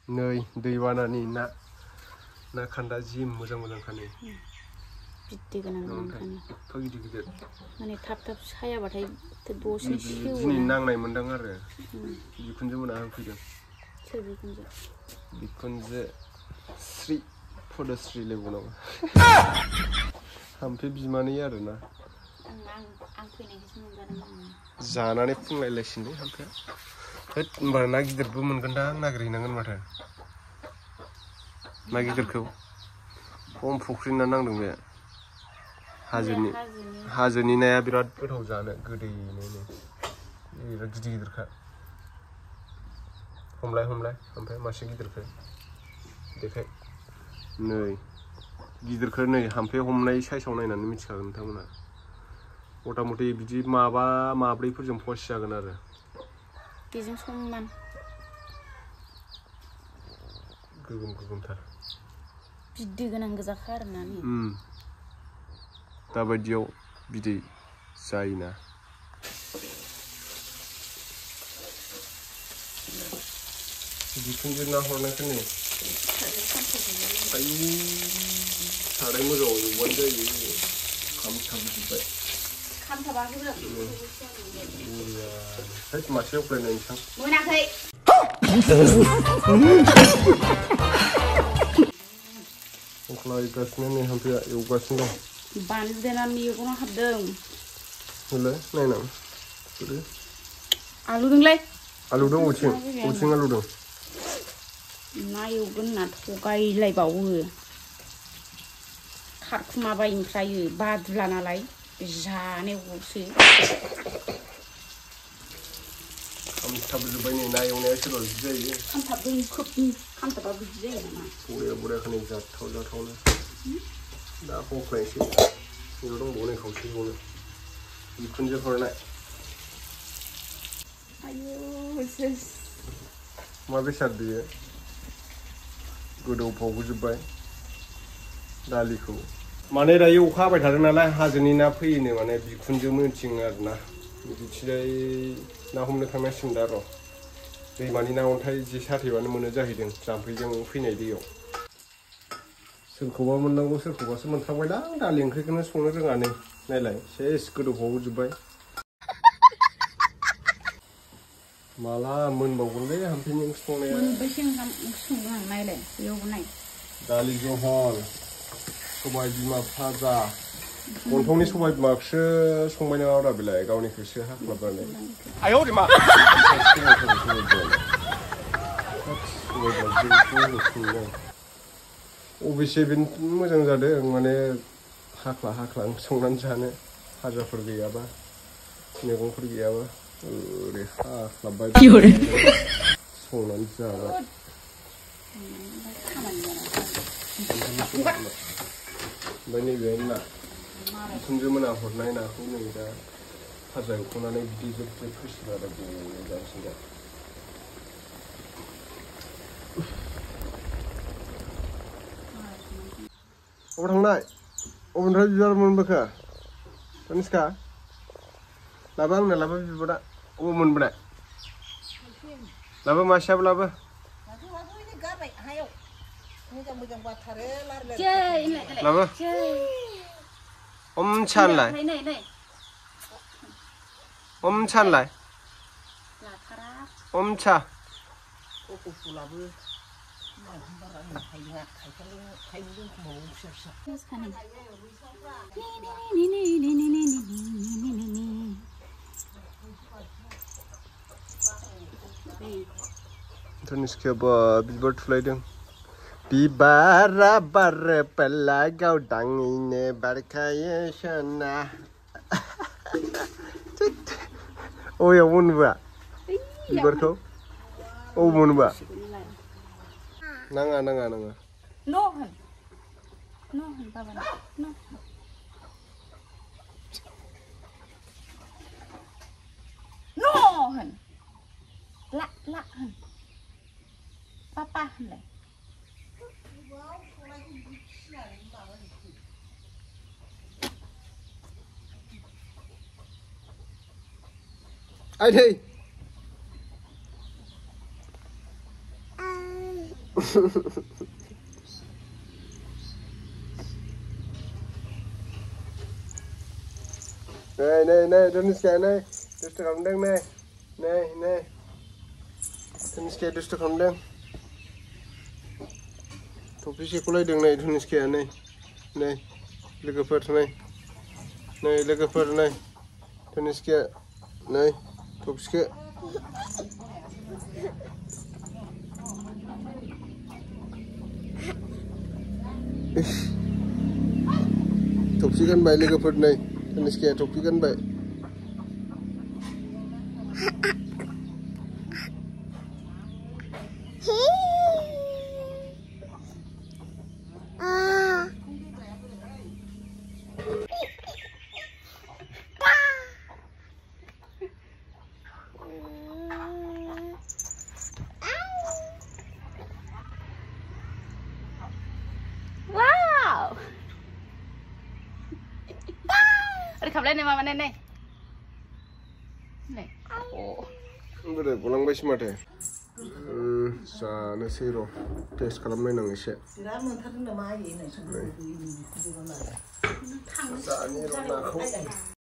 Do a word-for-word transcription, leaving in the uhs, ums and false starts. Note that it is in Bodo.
नै दैबानानि ना ना खान्दा जि मोजां मोजां खानो बिदि गोनां गोनां एफा गिदिर गिदिर माने थाब थाब सायाबाथाय दसेनो सेवो दिनै नांनाय मोनदां आरो बिखुनजो मोना होफैदों सोर बिखुनजो बिखुनजो श्री पदश्री लेबुनाव हामफे बिमानै आरोना आं आं आं फैनायखौसो मोनजादों जानानै फुंलायलायसिनो हामफेया होद होमबा ना गिदिरबो मोनगोनदां नागिरहैनांगोन माथो ना गिदिरखौ खम फुख्रि ना नांदों बे हाजोनि हाजोनि नाया बिराद गोथाव जानो गोदैनो बिराद गिदिर गिदिरखा हमलाय हमलाय ओमफ्राय मासे गिदिरखौ देखाय नै गिदिरखौ नै हामफे हमनाय साइसाव नायनानै मिथिखागोन नोंथांमोना मथा मथि बिदि माबा माब्रैफोरजों फवासे जागोन आरो बेजों समान गोगोम गोगोमथार बिदै गोनां गोजाखा आरोना दाबायदियाव बिदै जायोना बिखुनजो ना हरनायखौ नै आयु साराय मोजाङाव एवबानो जायो खामथाबजोब्बाय खामथाबाखैबो होद मासे एवफ्रायनाय नोंथां मोनाखै संख्लायगासिनो नै हामफेया एवगासिनो दं बानलु देनानै मेगनाव हाबदों होलाय नायनां होदो आलुदोंलै आलुदों अथिं अथिं आलुदों ना एवगोन होनना थगायलायबावो खारखुमाबाय ओमफ्रायो बादुला नालाय जानायावसो खामथाबजोब्बाय नै ना एवनाया सोरबा बिदि जायो खामथाबदों खोब खामथाबा बिदि जायो नामा बरिया बरियाखौ नै जाथाव जाथावनो दा हख्लायनोसै बेयाव दंबावो नै खावसे एवनो बिखुनजो हरनाय आयु मा बेसाद बेयो गोदौफावबोजोब्बाय दालिखौ माने दायो अखा हाबाय थादों नालाय हाजोनि ना फैयोनो माने बिखुनजो मोनथिं आरोना बिदिथिजाय ना हमनो थांनांसिगोन दा र' दैमानि ना अन्थाइ जे साथेबानो मोनो जाहैदों जाम्फैजों फैनाय दैयाव सोरखौबा मोननांगौ सोरखौबासो मोनफ्लांबायदां दालि ओंख्रिखौनो संनो रोङा नै नायलाय सेस गोदौफावबोजोब्बाय माला मोनबावगोनलै हामफेनि ओंख्रि संनाया मोनबैसे ओंखाम संदों आं नायलाय बेयावबो नाय दालि जहल सबाय बिमा फाजा गन्थंनि सबाय बिमाखौसो संबाय नामाब्रा बेलाय गावनिखौसो हाख्लाबनानै आयौ रे मा अबेसे बे मोजां जादों माने हाख्ला हाख्ला संनानै जानो फाजाफोर गैयाबा मैगंफोर गैयाबा ओरै हाख्लाबबाय संनानै जाबाय ओमफ्राय नैबे ना बिखुनजो मोना हरनाय नाखौ नै दा फाजा एवख'नानै बिदि जोब जोब होसिगोन आरो बरिया जानोसै दा अबाव थांनाय अबेनिफ्राय बिबार मोनबोखो तनिष्का लाबो आंनो लाबो बिबारा अबाव मोनबोनाय लाबो मासेयाबो लाबो लाबो हमसानलाय हमसानलाय हमसा तनिष्कायाबा बिबार थुलायदों बिबारा बारोब्ला गावदाङैनो बारखायो सना अबेयाव मोनबोआ बिबारखौ अबाव मोनबोआ नाङा नाङा नाङा No होन No होन बाबा No No होन ला ला होन पापा होनलाय आइदै Này này này, Tuniska này, dusta kamu này, này này, Tuniska dusta kamu. Topi sekolah deng này, Tuniska này, này, logofer này, này logofer này, Tuniska, này, Topska. Topsi kan baik logofer này. Tuniska topi kan baik. Wow. Ada kabel ni mama nenek. Nih. Oh. Udah pulang Basumatary. Hmm, sana siro. Tes kalau main nang isi. Sana ni rona aku.